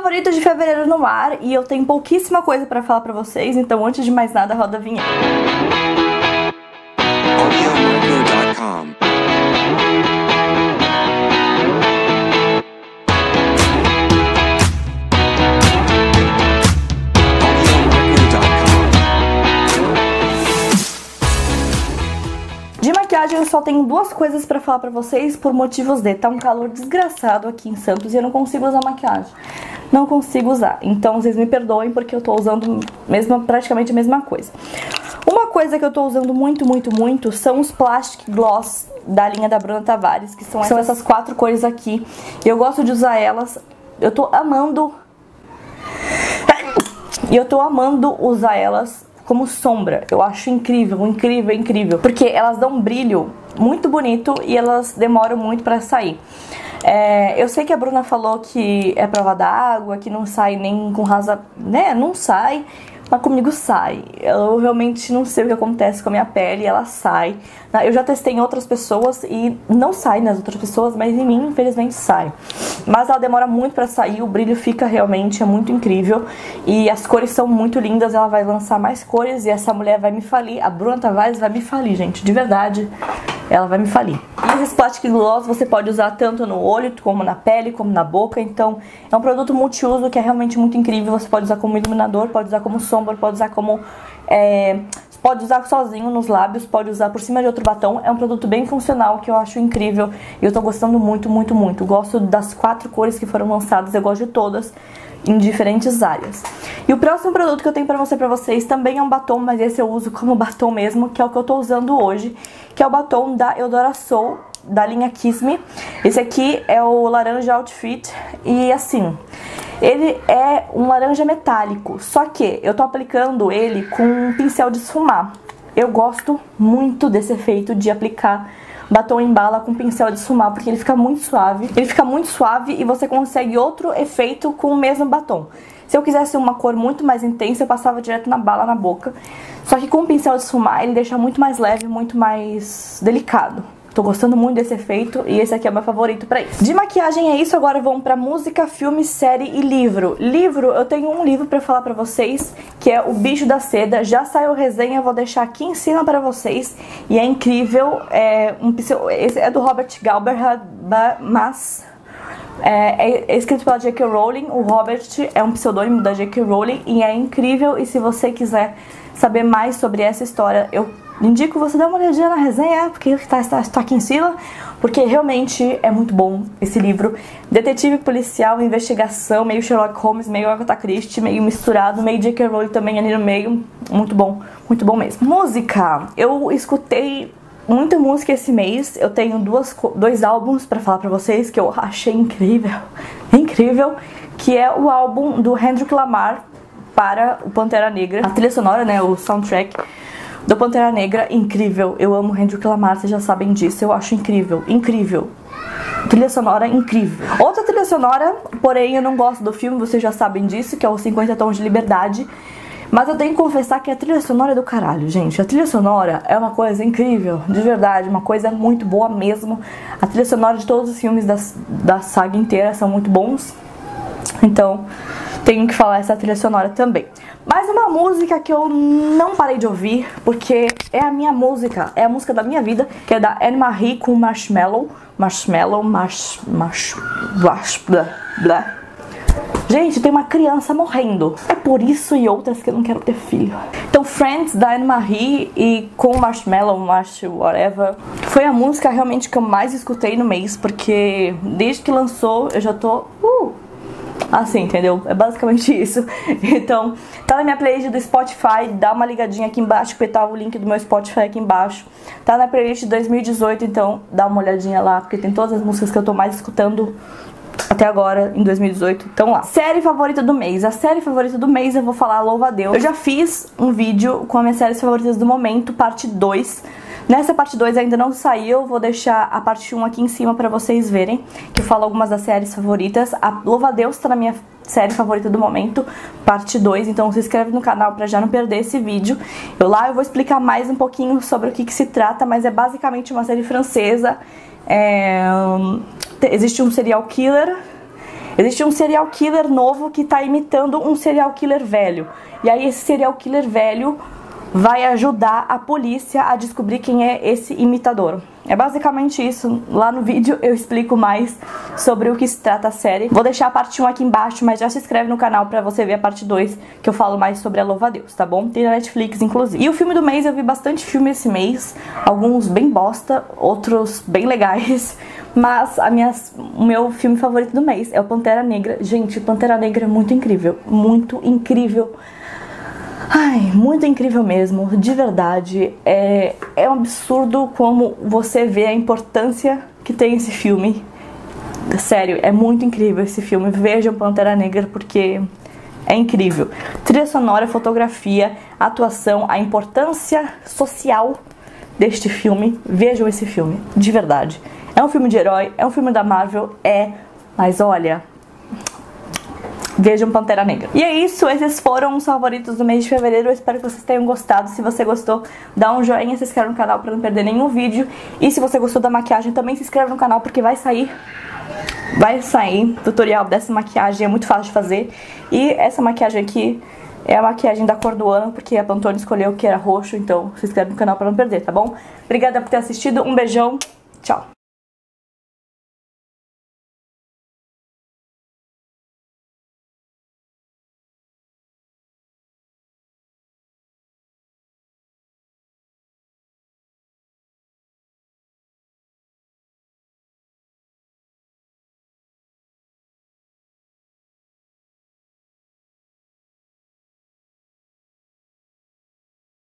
favorito de fevereiro no ar e eu tenho pouquíssima coisa pra falar pra vocês, então antes de mais nada, roda a vinheta. De maquiagem eu só tenho duas coisas pra falar pra vocês por motivos de tá um calor desgraçado aqui em Santos e eu não consigo usar maquiagem. Não consigo usar, então vocês me perdoem porque eu tô usando praticamente a mesma coisa. Uma coisa que eu tô usando muito são os Plastic Gloss da linha da Bruna Tavares, que são essas quatro cores aqui. Eu gosto de usar elas, eu tô amando. E eu tô amando usar elas como sombra. Eu acho incrível, incrível. Porque elas dão um brilho muito bonito e elas demoram muito pra sair. Eu sei que a Bruna falou que é prova d'água, que não sai nem com rasa, né? Não sai, mas comigo sai. Eu realmente não sei o que acontece com a minha pele, ela sai. Eu já testei em outras pessoas e não sai nas outras pessoas, mas em mim, infelizmente, sai. Mas ela demora muito pra sair, o brilho fica realmente, é muito incrível. E as cores são muito lindas, ela vai lançar mais cores e essa mulher vai me falir. A Bruna Tavares vai me falir, gente, de verdade. Ela vai me falir. E esses Plastic Gloss você pode usar tanto no olho, como na pele, como na boca. Então é um produto multiuso que é realmente muito incrível. Você pode usar como iluminador, pode usar como sombra, pode usar como... pode usar sozinho nos lábios, pode usar por cima de outro batom. É um produto bem funcional que eu acho incrível. E eu tô gostando muito. Gosto das quatro cores que foram lançadas, eu gosto de todas em diferentes áreas. E o próximo produto que eu tenho pra mostrar pra vocês também é um batom, mas esse eu uso como batom mesmo, que é o que eu tô usando hoje, que é o batom da Eudora Soul, da linha Kiss Me. Esse aqui é o Laranja Outfit e assim, ele é um laranja metálico, só que eu tô aplicando ele com um pincel de esfumar. Eu gosto muito desse efeito de aplicar batom em bala com pincel de esfumar, porque ele fica muito suave. Ele fica muito suave e você consegue outro efeito com o mesmo batom. Se eu quisesse uma cor muito mais intensa, eu passava direto na bala, na boca. Só que com o pincel de esfumar, ele deixa muito mais leve, muito mais delicado. Tô gostando muito desse efeito e esse aqui é o meu favorito pra isso. De maquiagem é isso, agora vamos pra música, filme, série e livro. Livro, eu tenho um livro pra falar pra vocês, que é O Bicho da Seda. Já saiu resenha, eu vou deixar aqui em cima pra vocês. E é incrível, esse é do Robert Galbraith, mas... É escrito pela J.K. Rowling. O Robert é um pseudônimo da J.K. Rowling e é incrível. E se você quiser saber mais sobre essa história, eu indico você dar uma olhadinha na resenha, porque está aqui em cima, porque realmente é muito bom esse livro. Detetive policial, investigação, meio Sherlock Holmes, meio Agatha Christie, meio misturado, meio J.K. Rowling também ali no meio. Muito bom mesmo. Música, eu escutei muita música esse mês. Eu tenho dois álbuns pra falar pra vocês que eu achei incrível, que é o álbum do Kendrick Lamar para o Pantera Negra. A trilha sonora, né, o soundtrack do Pantera Negra, incrível. Eu amo Kendrick Lamar, vocês já sabem disso. Eu acho incrível. Trilha sonora incrível. Outra trilha sonora, porém eu não gosto do filme, vocês já sabem disso, que é o 50 Tons de Liberdade. Mas eu tenho que confessar que a trilha sonora é do caralho, gente. A trilha sonora é uma coisa incrível, de verdade, uma coisa muito boa mesmo. A trilha sonora de todos os filmes da saga inteira são muito bons. Então, tenho que falar essa trilha sonora também. Mas uma música que eu não parei de ouvir, porque é a minha música, é a música da minha vida, que é da Anne-Marie com Marshmello. Gente, tem uma criança morrendo. É por isso e outras que eu não quero ter filho. Então, Friends, da Anne-Marie e com Marshmello, whatever, foi a música realmente que eu mais escutei no mês, porque desde que lançou eu já tô... assim, entendeu? É basicamente isso. Então, tá na minha playlist do Spotify, dá uma ligadinha aqui embaixo, porque tá o link do meu Spotify aqui embaixo. Tá na playlist de 2018, então dá uma olhadinha lá, porque tem todas as músicas que eu tô mais escutando até agora, em 2018, então lá. Série favorita do mês. A série favorita do mês eu vou falar Louva a Deus. Eu já fiz um vídeo com as minhas séries favoritas do momento, parte 2. Nessa parte 2 ainda não saiu, vou deixar a parte 1 aqui em cima pra vocês verem, que eu falo algumas das séries favoritas. A Louva a Deus tá na minha série favorita do momento, parte 2, então se inscreve no canal pra já não perder esse vídeo. Eu vou explicar mais um pouquinho sobre o que se trata, mas é basicamente uma série francesa. Existe um serial killer, Existe um serial killer novo que tá imitando um serial killer velho. E aí esse serial killer velho vai ajudar a polícia a descobrir quem é esse imitador. É basicamente isso. Lá no vídeo eu explico mais sobre o que se trata a série. Vou deixar a parte 1 aqui embaixo, mas já se inscreve no canal pra você ver a parte 2, que eu falo mais sobre a Louva-a-Deus, tá bom? Tem na Netflix, inclusive. E o filme do mês, eu vi bastante filme esse mês. Alguns bem bosta, outros bem legais. Mas o meu filme favorito do mês é o Pantera Negra. Gente, Pantera Negra é muito incrível. Muito incrível. Ai, muito incrível mesmo, de verdade. É um absurdo como você vê a importância que tem esse filme. Sério, é muito incrível esse filme. Vejam Pantera Negra porque é incrível. Trilha sonora, fotografia, atuação, a importância social deste filme. Vejam esse filme, de verdade. É um filme de herói, é um filme da Marvel, mas olha... Vejam Pantera Negra. E é isso, esses foram os favoritos do mês de fevereiro. Eu espero que vocês tenham gostado. Se você gostou, dá um joinha, se inscreve no canal pra não perder nenhum vídeo. E se você gostou da maquiagem, também se inscreve no canal, porque vai sair tutorial dessa maquiagem, é muito fácil de fazer. E essa maquiagem aqui é a maquiagem da cor do ano, porque a Pantone escolheu que era roxo, então se inscreve no canal pra não perder, tá bom? Obrigada por ter assistido, um beijão, tchau!